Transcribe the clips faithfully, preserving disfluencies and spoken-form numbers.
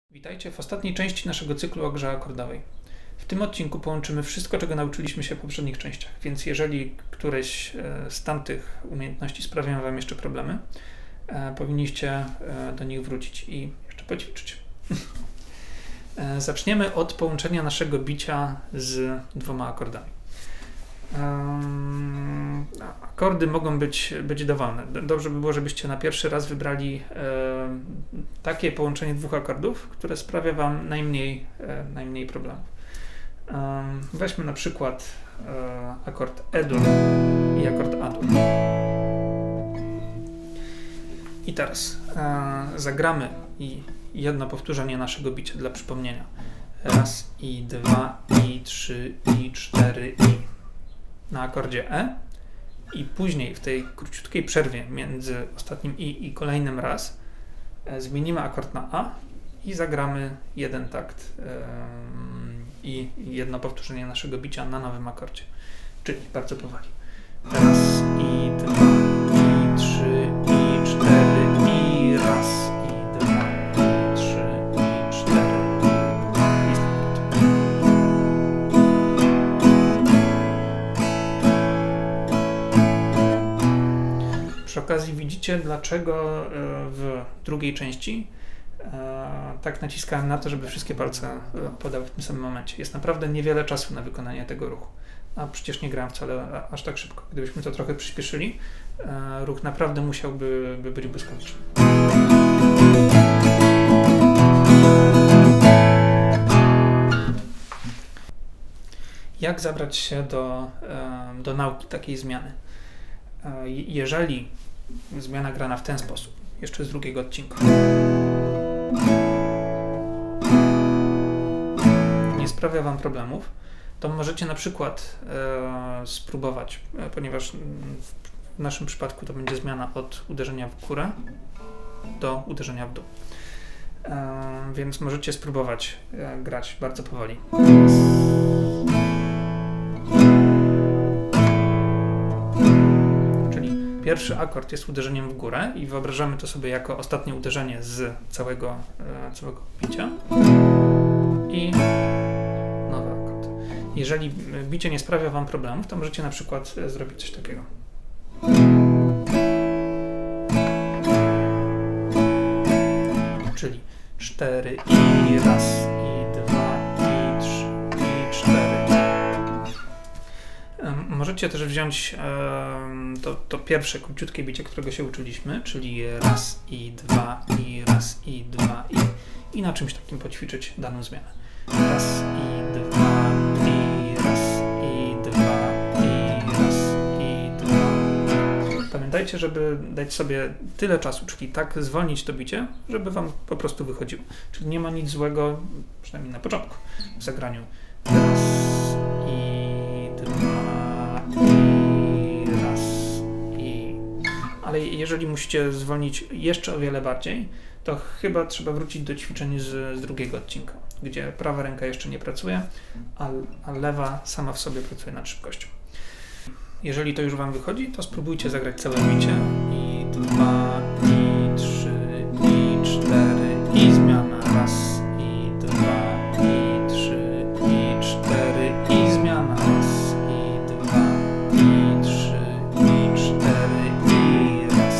Witajcie w ostatniej części naszego cyklu o grze akordowej. W tym odcinku połączymy wszystko, czego nauczyliśmy się w poprzednich częściach, więc jeżeli któreś z tamtych umiejętności sprawiają Wam jeszcze problemy, powinniście do nich wrócić i jeszcze poćwiczyć. Zaczniemy od połączenia naszego bicia z dwoma akordami. Um, akordy mogą być, być dowolne. Dobrze by było, żebyście na pierwszy raz wybrali e, takie połączenie dwóch akordów, które sprawia Wam najmniej, e, najmniej problemów. Um, weźmy na przykład e, akord E-dur i akord A-dur. I teraz e, zagramy i jedno powtórzenie naszego bicia dla przypomnienia. Raz, i dwa, i trzy, i cztery, i na akordzie E i później w tej króciutkiej przerwie między ostatnim i i kolejnym raz e, zmienimy akord na A i zagramy jeden takt e, i jedno powtórzenie naszego bicia na nowym akordzie, czyli bardzo powoli. Raz, i dwa, i trzy, i cztery, i raz, i dwa, i trzy, i cztery. Przy okazji widzicie, dlaczego w drugiej części tak naciskałem na to, żeby wszystkie palce opadały w tym samym momencie. Jest naprawdę niewiele czasu na wykonanie tego ruchu, a przecież nie grałem wcale aż tak szybko. Gdybyśmy to trochę przyspieszyli, ruch naprawdę musiałby by być błyskawiczny. Jak zabrać się do, do nauki takiej zmiany? Jeżeli zmiana grana w ten sposób, jeszcze z drugiego odcinka, nie sprawia Wam problemów, to możecie na przykład e, spróbować, e, ponieważ w naszym przypadku to będzie zmiana od uderzenia w górę do uderzenia w dół. E, więc możecie spróbować e, grać bardzo powoli. Pierwszy akord jest uderzeniem w górę i wyobrażamy to sobie jako ostatnie uderzenie z całego, e, całego bicia. I nowy akord. Jeżeli bicie nie sprawia Wam problemów, to możecie na przykład zrobić coś takiego. Czyli cztery i raz, i dwa, i trzy, i cztery. Możecie też wziąć e, to, to pierwsze króciutkie bicie, którego się uczyliśmy, czyli raz i dwa, i raz i dwa, i, i na czymś takim poćwiczyć daną zmianę. Raz i dwa, i raz i dwa, i raz i dwa. Pamiętajcie, żeby dać sobie tyle czasu, czyli tak zwolnić to bicie, żeby Wam po prostu wychodziło. Czyli nie ma nic złego, przynajmniej na początku, w zagraniu. Raz i dwa, i raz, i... Ale jeżeli musicie zwolnić jeszcze o wiele bardziej, to chyba trzeba wrócić do ćwiczeń z, z drugiego odcinka, gdzie prawa ręka jeszcze nie pracuje, a, a lewa sama w sobie pracuje nad szybkością. Jeżeli to już Wam wychodzi, to spróbujcie zagrać całe bicie. I dwa, i trzy, i cztery, i zmiana. Raz, i dwa, i trzy, i cztery, i zmiana. Raz, i dwa, i trzy, i cztery, i raz.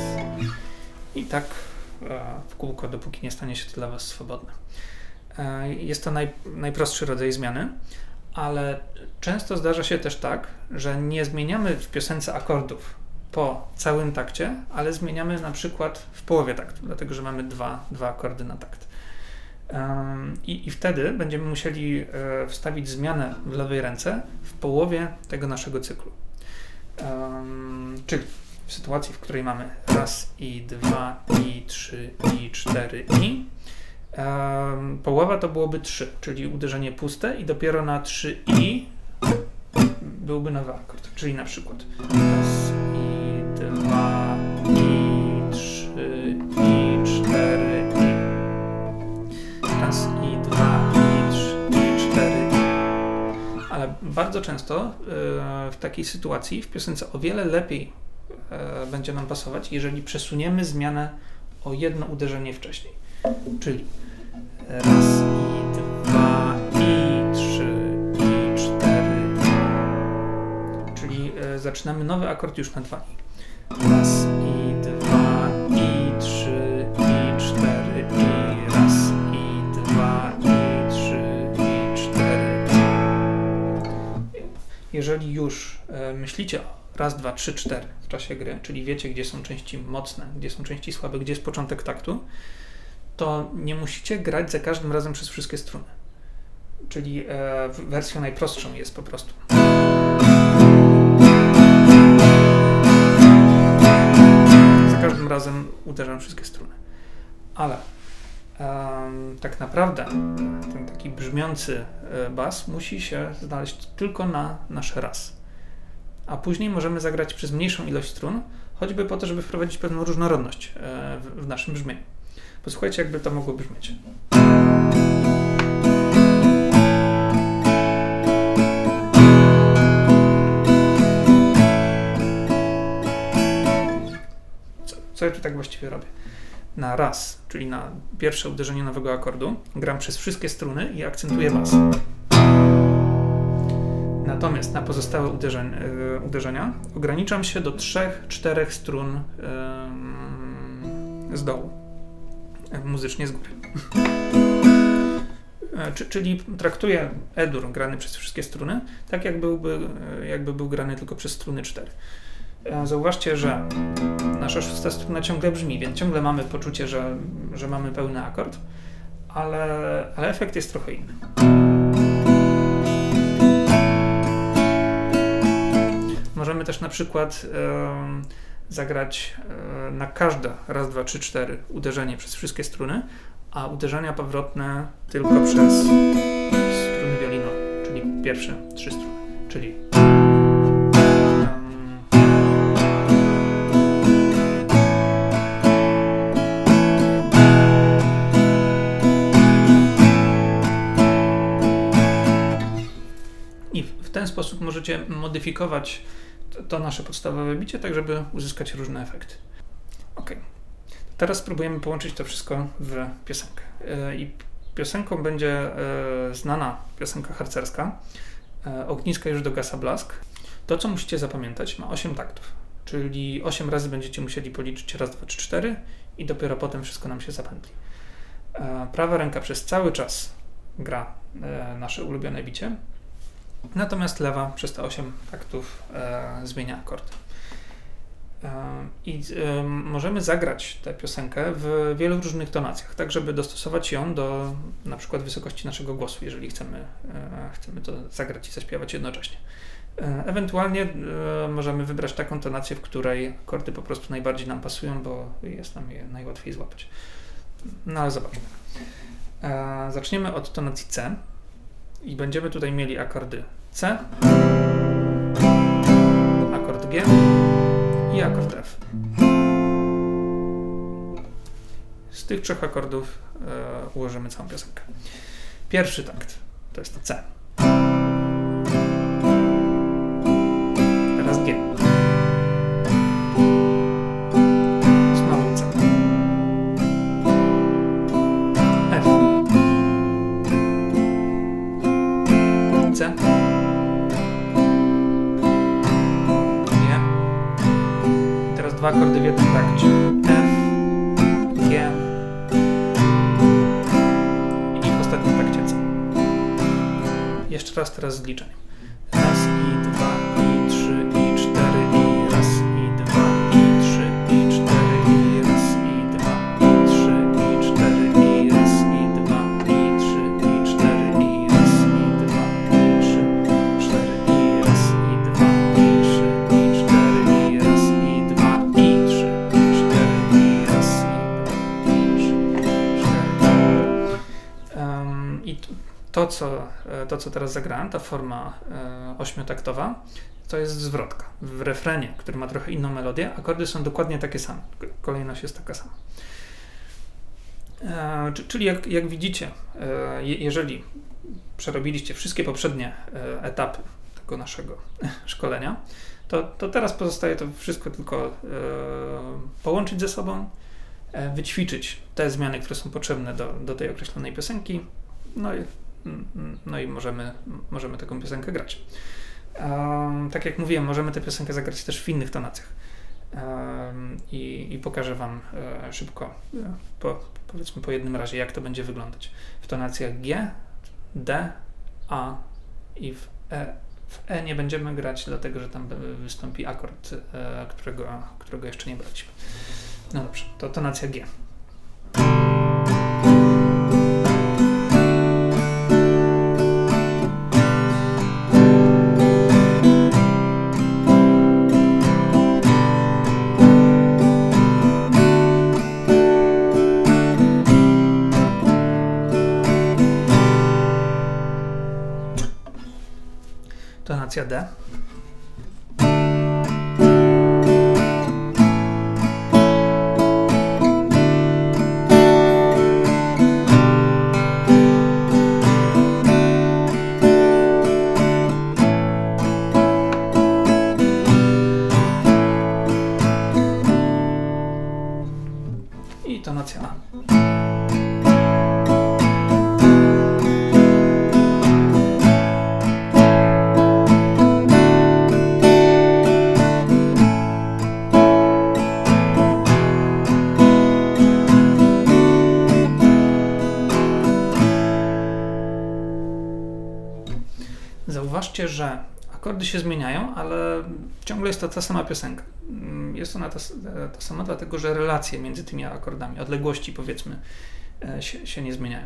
I tak w kółko, dopóki nie stanie się to dla Was swobodne. Jest to naj, najprostszy rodzaj zmiany, ale często zdarza się też tak, że nie zmieniamy w piosence akordów po całym takcie, ale zmieniamy na przykład w połowie taktu, dlatego że mamy dwa, dwa akordy na takt. Um, i, I wtedy będziemy musieli e, wstawić zmianę w lewej ręce w połowie tego naszego cyklu. Um, czyli w sytuacji, w której mamy raz i dwa, i trzy, i cztery, i Um, połowa to byłoby trzy, czyli uderzenie puste i dopiero na trzy i byłby nowy akord, czyli na przykład raz i dwa, i trzy, i cztery, i raz i dwa, i trzy, i cztery, i. Ale bardzo często e, w takiej sytuacji w piosence o wiele lepiej e, będzie nam pasować, jeżeli przesuniemy zmianę o jedno uderzenie wcześniej. Czyli raz i dwa i trzy i cztery. Czyli e, zaczynamy nowy akord już na dwa i. Raz i dwa i trzy i cztery i raz i dwa i trzy i cztery. Jeżeli już e, myślicie o raz, dwa, trzy, cztery w czasie gry, czyli wiecie, gdzie są części mocne, gdzie są części słabe, gdzie jest początek taktu, to nie musicie grać za każdym razem przez wszystkie struny. Czyli e, wersją najprostszą jest po prostu za każdym razem uderzam wszystkie struny. Ale um, tak naprawdę ten taki brzmiący bas musi się znaleźć tylko na nasz raz. A później możemy zagrać przez mniejszą ilość strun, choćby po to, żeby wprowadzić pewną różnorodność e, w, w naszym brzmieniu. Posłuchajcie, jakby to mogło brzmieć. Co, co ja tu tak właściwie robię? Na raz, czyli na pierwsze uderzenie nowego akordu, gram przez wszystkie struny i akcentuję bas. Natomiast na pozostałe uderzeń, yy, uderzenia ograniczam się do trzech, czterech strun yy, z dołu, yy, muzycznie z góry. yy, czyli traktuję E-dur grany przez wszystkie struny, tak jak byłby, yy, jakby był grany tylko przez struny cztery. Yy, zauważcie, że nasza szósta struna ciągle brzmi, więc ciągle mamy poczucie, że, że mamy pełny akord, ale, ale efekt jest trochę inny. Możemy też na przykład e, zagrać e, na każde raz, dwa, trzy, cztery uderzenie przez wszystkie struny, a uderzenia powrotne tylko przez struny wiolinowe, czyli pierwsze trzy struny, czyli i w ten sposób możecie modyfikować to nasze podstawowe bicie, tak żeby uzyskać różne efekty. Ok. Teraz spróbujemy połączyć to wszystko w piosenkę. I piosenką będzie znana piosenka harcerska Ogniska już dogasa blask. To, co musicie zapamiętać, ma osiem taktów, czyli osiem razy będziecie musieli policzyć raz, dwa, trzy, cztery i dopiero potem wszystko nam się zapętli. Prawa ręka przez cały czas gra nasze ulubione bicie, natomiast lewa przez te osiem taktów e, zmienia akord. E, I e, możemy zagrać tę piosenkę w wielu różnych tonacjach, tak żeby dostosować ją do na przykład wysokości naszego głosu, jeżeli chcemy, e, chcemy to zagrać i zaśpiewać jednocześnie. E, ewentualnie e, możemy wybrać taką tonację, w której akordy po prostu najbardziej nam pasują, bo jest nam je najłatwiej złapać. No ale zobaczmy. E, zaczniemy od tonacji C. I będziemy tutaj mieli akordy C, akord G i akord F. Z tych trzech akordów e, ułożymy całą piosenkę. Pierwszy takt to jest C. Teraz G. Znowu C. F. C. G. I teraz dwa akordy w jednym takcie. F, G i w ostatnim takcie C. Jeszcze raz teraz z liczeniem. Raz i dwa i trzy i cztery i raz i dwa i trzy i cztery i raz i dwa i trzy i cztery i raz i dwa i trzy i cztery i raz i dwa i trzy cztery i raz i dwa i trzy i cztery i raz i dwa i trzy cztery i raz i dwa i trzy cztery. I to co, to, co teraz zagrałem, ta forma e, ośmiotaktowa, to jest zwrotka. W refrenie, który ma trochę inną melodię, akordy są dokładnie takie same. Kolejność jest taka sama. E, czyli jak, jak widzicie, e, jeżeli przerobiliście wszystkie poprzednie e, etapy tego naszego szkolenia, to, to teraz pozostaje to wszystko tylko e, połączyć ze sobą wyćwiczyć te zmiany, które są potrzebne do, do tej określonej piosenki, no i, no i możemy, możemy taką piosenkę grać. Um, tak jak mówiłem, możemy tę piosenkę zagrać też w innych tonacjach. Um, i, I pokażę Wam e, szybko, e, po, powiedzmy po jednym razie, jak to będzie wyglądać. W tonacjach G, D, A i w E. W E nie będziemy grać, dlatego że tam wystąpi akord, e, którego, którego jeszcze nie braliśmy. No dobrze, to tonacja G. Tonacja D. I tonacja A. Zauważcie, że akordy się zmieniają, ale ciągle jest to ta sama piosenka. Jest ona ta, ta sama, dlatego że relacje między tymi akordami, odległości powiedzmy, się, się nie zmieniają.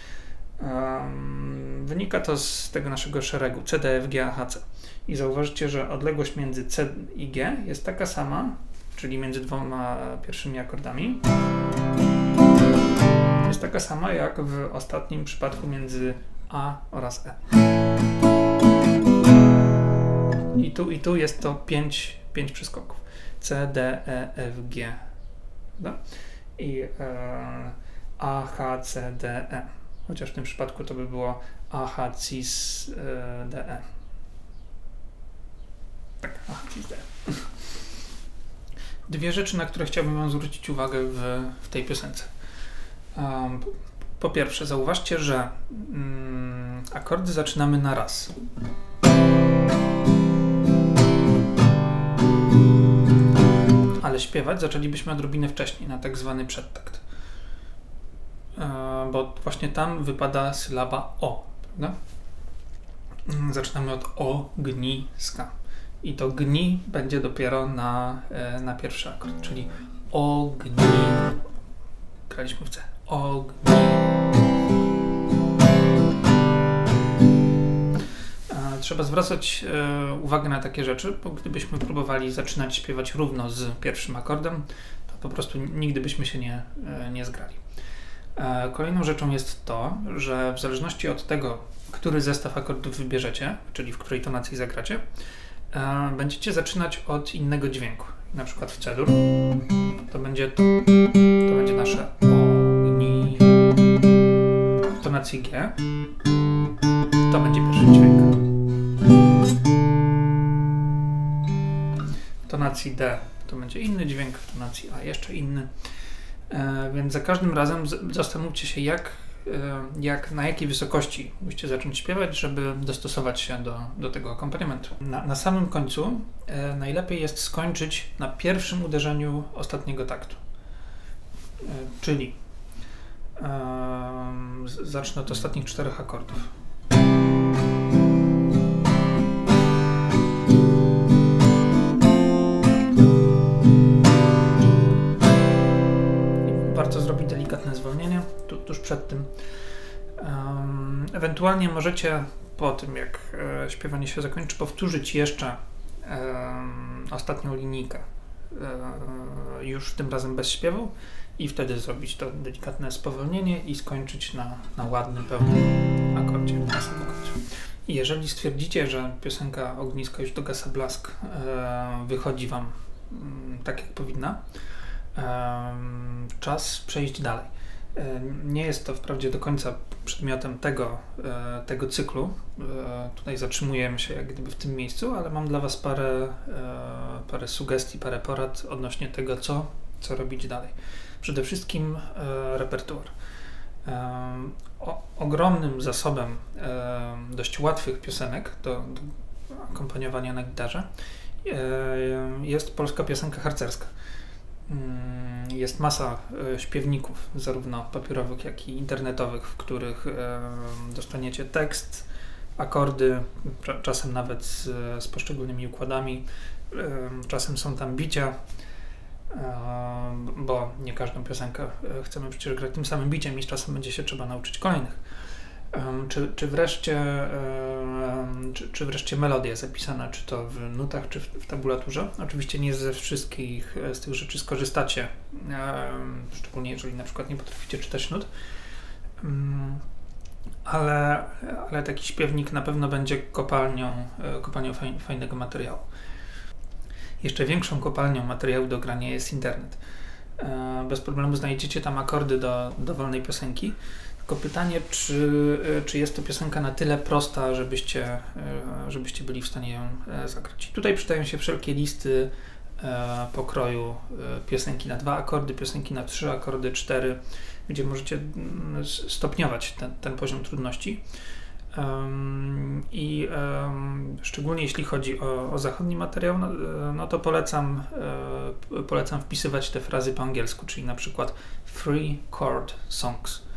Um, wynika to z tego naszego szeregu C, D, F, G, A, H, C. I zauważcie, że odległość między C i G jest taka sama, czyli między dwoma pierwszymi akordami, jest taka sama jak w ostatnim przypadku między A oraz E. I tu, i tu jest to pięć, pięć przeskoków. C, D, E, F, G. Prawda? I e, A, H, C, D, E. Chociaż w tym przypadku to by było A, H, C, e, D, E. Tak, A, H, C, D, E. Dwie rzeczy, na które chciałbym Wam zwrócić uwagę w, w tej piosence. Um, po pierwsze, zauważcie, że mm, akordy zaczynamy na raz. Ale śpiewać zaczęlibyśmy odrobinę wcześniej, na tak zwany przedtakt. E, bo właśnie tam wypada sylaba O, prawda? Zaczynamy od ogniska. I to gni będzie dopiero na, e, na pierwszy akord, czyli ogni. Graliśmy w C. Ogni. Trzeba zwracać e, uwagę na takie rzeczy, bo gdybyśmy próbowali zaczynać śpiewać równo z pierwszym akordem, to po prostu nigdy byśmy się nie, e, nie zgrali. E, kolejną rzeczą jest to, że w zależności od tego, który zestaw akordów wybierzecie, czyli w której tonacji zagracie, e, będziecie zaczynać od innego dźwięku. Na przykład w C-dur to będzie, to, to będzie nasze ogni. W tonacji G to będzie pierwszy dźwięk. W tonacji D to będzie inny dźwięk, w tonacji A jeszcze inny. E, więc za każdym razem z, zastanówcie się, jak, e, jak, na jakiej wysokości musicie zacząć śpiewać, żeby dostosować się do, do tego akompaniamentu. Na, na samym końcu e, najlepiej jest skończyć na pierwszym uderzeniu ostatniego taktu. E, czyli e, zacznę od ostatnich czterech akordów. Warto zrobić delikatne zwolnienie tu, tuż przed tym. Um, ewentualnie możecie po tym, jak e, śpiewanie się zakończy, powtórzyć jeszcze e, ostatnią linijkę, e, już tym razem bez śpiewu, i wtedy zrobić to delikatne spowolnienie i skończyć na, na ładnym, pełnym akordzie, na samym akordzie. I jeżeli stwierdzicie, że piosenka Ognisko już dogasa blask e, wychodzi Wam m, tak, jak powinna, czas przejść dalej. Nie jest to wprawdzie do końca przedmiotem tego, tego cyklu. Tutaj zatrzymujemy się jak gdyby w tym miejscu, ale mam dla Was parę, parę sugestii, parę porad odnośnie tego, co, co robić dalej. Przede wszystkim repertuar. O, ogromnym zasobem dość łatwych piosenek do, do akompaniowania na gitarze jest polska piosenka harcerska. Jest masa śpiewników, zarówno papierowych, jak i internetowych, w których dostaniecie tekst, akordy, czasem nawet z, z poszczególnymi układami. Czasem są tam bicia, bo nie każdą piosenkę chcemy przecież grać tym samym biciem i czasem będzie się trzeba nauczyć kolejnych. Czy, czy, wreszcie, czy, czy wreszcie melodia zapisana, czy to w nutach, czy w, w tabulaturze. Oczywiście nie ze wszystkich z tych rzeczy skorzystacie, szczególnie jeżeli na przykład nie potraficie czytać nut, ale, ale taki śpiewnik na pewno będzie kopalnią, kopalnią fajnego materiału. Jeszcze większą kopalnią materiału do grania jest internet. Bez problemu znajdziecie tam akordy do dowolnej piosenki. Tylko pytanie, czy, czy jest to piosenka na tyle prosta, żebyście, żebyście byli w stanie ją zagrać. I tutaj przydają się wszelkie listy pokroju piosenki na dwa akordy, piosenki na trzy akordy, cztery, gdzie możecie stopniować ten, ten poziom trudności. I szczególnie jeśli chodzi o, o zachodni materiał, no, no to polecam, polecam wpisywać te frazy po angielsku, czyli na przykład three chord songs.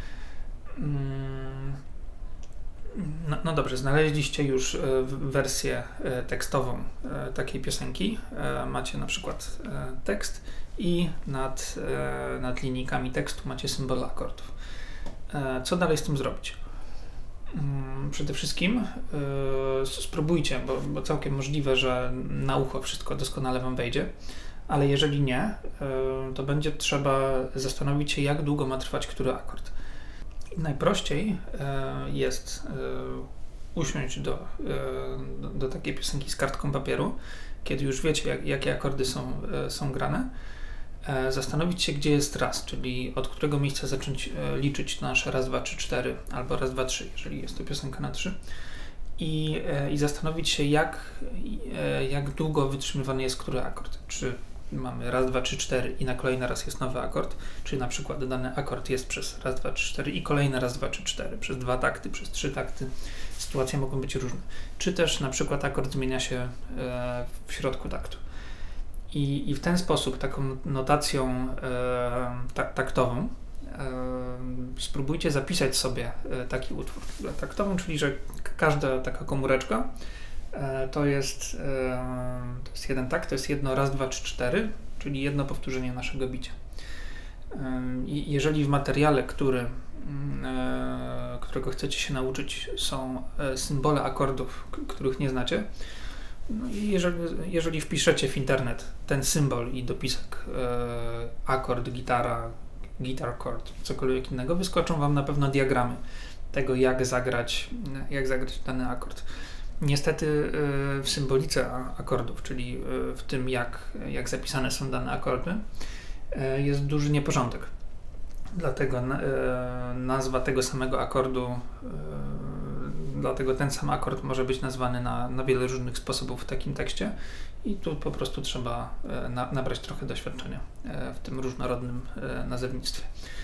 No, no dobrze, znaleźliście już wersję tekstową takiej piosenki. Macie na przykład tekst i nad, nad linijkami tekstu macie symbole akordów. Co dalej z tym zrobić? Przede wszystkim spróbujcie, bo, bo całkiem możliwe, że na ucho wszystko doskonale Wam wejdzie, ale jeżeli nie, to będzie trzeba zastanowić się, jak długo ma trwać który akord. Najprościej jest usiąść do, do, do takiej piosenki z kartką papieru, kiedy już wiecie, jak, jakie akordy są, są grane, zastanowić się, gdzie jest raz, czyli od którego miejsca zacząć liczyć nasze raz, dwa, trzy, cztery, albo raz, dwa, trzy, jeżeli jest to piosenka na trzy, i, i zastanowić się, jak, jak długo wytrzymywany jest który akord. Czy mamy raz, dwa, trzy, cztery i na kolejny raz jest nowy akord, czyli na przykład dany akord jest przez raz, dwa, trzy, cztery i kolejny raz, dwa, trzy, cztery, przez dwa takty, przez trzy takty. Sytuacje mogą być różne. Czy też na przykład akord zmienia się w środku taktu. I, i w ten sposób, taką notacją ta, taktową, spróbujcie zapisać sobie taki utwór. Taktową, czyli że każda taka komóreczka To jest, to jest jeden takt, to jest jedno raz, dwa, trzy, cztery, czyli jedno powtórzenie naszego bicia. I jeżeli w materiale, który, którego chcecie się nauczyć, są symbole akordów, których nie znacie, no i jeżeli, jeżeli wpiszecie w internet ten symbol i dopisek akord, gitara, guitar chord, cokolwiek innego, wyskoczą Wam na pewno diagramy tego, jak zagrać, jak zagrać dany akord. Niestety w symbolice akordów, czyli w tym, jak, jak zapisane są dane akordy, jest duży nieporządek. Dlatego nazwa tego samego akordu, dlatego ten sam akord może być nazwany na, na wiele różnych sposobów w takim tekście i tu po prostu trzeba na, nabrać trochę doświadczenia w tym różnorodnym nazewnictwie.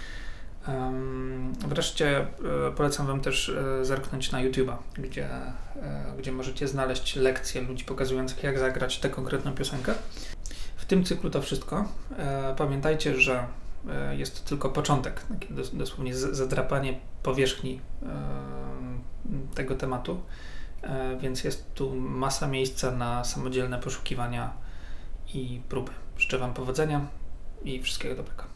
Wreszcie polecam Wam też zerknąć na YouTube'a, gdzie, gdzie możecie znaleźć lekcje ludzi pokazujących, jak zagrać tę konkretną piosenkę. W tym cyklu to wszystko. Pamiętajcie, że jest to tylko początek, dosłownie zadrapanie powierzchni tego tematu, więc jest tu masa miejsca na samodzielne poszukiwania i próby. Życzę Wam powodzenia i wszystkiego dobrego.